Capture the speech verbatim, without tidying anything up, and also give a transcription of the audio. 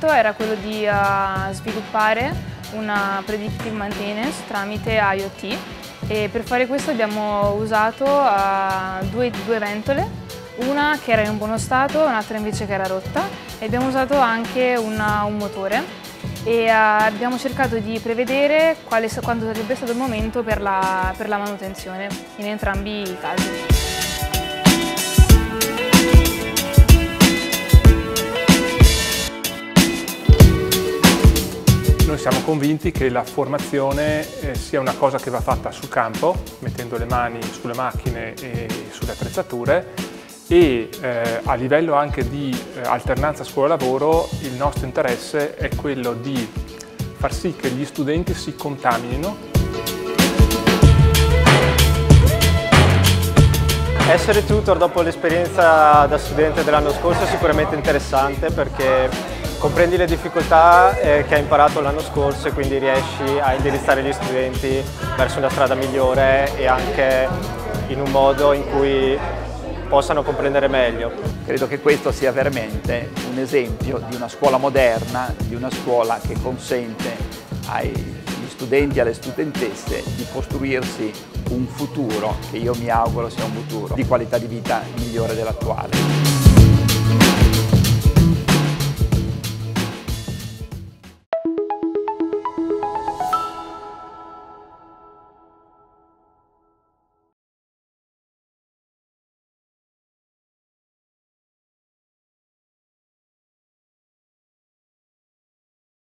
progetto era quello di uh, sviluppare una predictive maintenance tramite I O T e per fare questo abbiamo usato uh, due, due ventole, una che era in buono stato e un'altra invece che era rotta, e abbiamo usato anche una, un motore e uh, abbiamo cercato di prevedere quale, quando sarebbe stato il momento per la, per la manutenzione in entrambi i casi. Noi siamo convinti che la formazione eh, sia una cosa che va fatta sul campo, mettendo le mani sulle macchine e sulle attrezzature, e eh, a livello anche di eh, alternanza scuola-lavoro il nostro interesse è quello di far sì che gli studenti si contaminino. Essere tutor dopo l'esperienza da studente dell'anno scorso è sicuramente interessante perché comprendi le difficoltà eh, che hai imparato l'anno scorso e quindi riesci a indirizzare gli studenti verso una strada migliore e anche in un modo in cui possano comprendere meglio. Credo che questo sia veramente un esempio di una scuola moderna, di una scuola che consente agli studenti e alle studentesse di costruirsi un futuro che io mi auguro sia un futuro di qualità di vita migliore dell'attuale.